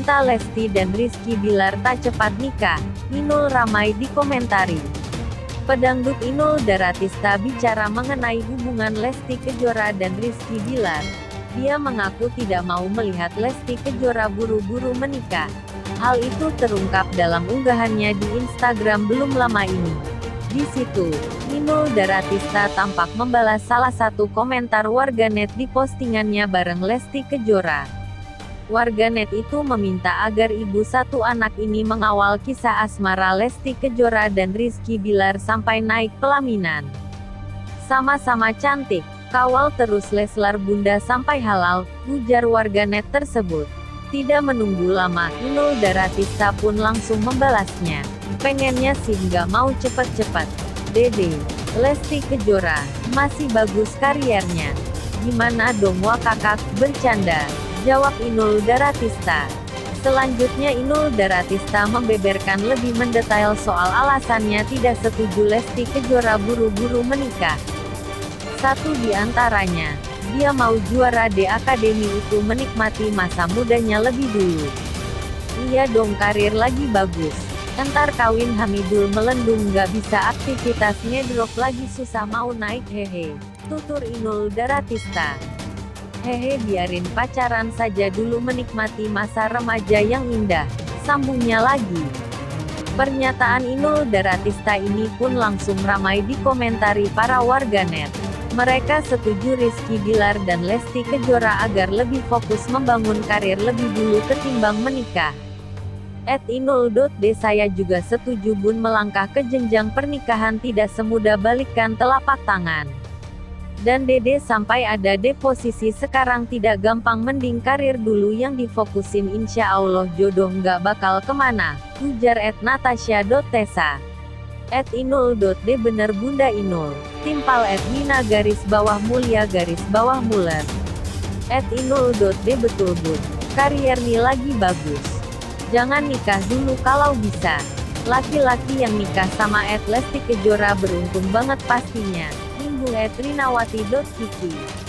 cinta Lesti dan Rizky Bilar tak cepat nikah, Inul ramai dikomentari. Pedangdut Inul Daratista bicara mengenai hubungan Lesti Kejora dan Rizky Bilar. Dia mengaku tidak mau melihat Lesti Kejora buru-buru menikah. Hal itu terungkap dalam unggahannya di Instagram belum lama ini. Di situ, Inul Daratista tampak membalas salah satu komentar warganet di postingannya bareng Lesti Kejora. Warganet itu meminta agar ibu satu anak ini mengawal kisah asmara Lesti Kejora dan Rizky Bilar sampai naik pelaminan. Sama-sama cantik, kawal terus Leslar bunda sampai halal, ujar warganet tersebut. Tidak menunggu lama, Inul Daratista pun langsung membalasnya. Pengennya sih nggak mau cepet-cepet. Dede, Lesti Kejora, masih bagus kariernya. Gimana dong wah kakak, bercanda, jawab Inul Daratista. Selanjutnya Inul Daratista membeberkan lebih mendetail soal alasannya tidak setuju Lesti Kejora buru-buru menikah. Satu di antaranya, dia mau juara di akademi itu menikmati masa mudanya lebih dulu. Iya dong karir lagi bagus. Entar kawin Hamidul melendung gak bisa aktivitasnya drop lagi susah mau naik hehe. Tutur Inul Daratista. Hehe biarin pacaran saja dulu menikmati masa remaja yang indah, sambungnya lagi. Pernyataan Inul Daratista ini pun langsung ramai dikomentari para warganet. Mereka setuju Rizky Bilar dan Lesti Kejora agar lebih fokus membangun karir lebih dulu ketimbang menikah. @inul.d Saya juga setuju bun melangkah ke jenjang pernikahan tidak semudah balikkan telapak tangan. Dan Dede sampai ada di posisi sekarang tidak gampang mending karir dulu yang difokusin insya Allah jodoh nggak bakal kemana, ujar @natasha.tesa. @inul.d Bener Bunda Inul, timpal @mina_mulia_muller. @inul.d Betul bun, karier nih lagi bagus. Jangan nikah dulu kalau bisa. Laki-laki yang nikah sama Lesti Kejora beruntung banget pastinya. @rinawati.kiki